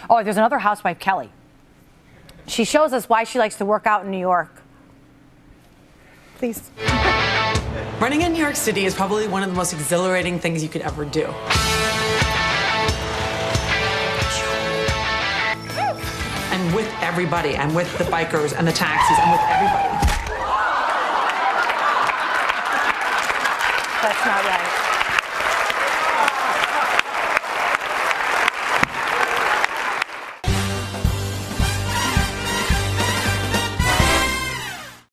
Oh, there's another housewife, Kelly. She shows us why she likes to work out in New York. Please. Running in New York City is probably one of the most exhilarating things you could ever do. And with everybody, and with the bikers and the taxis, and with everybody. That's not right.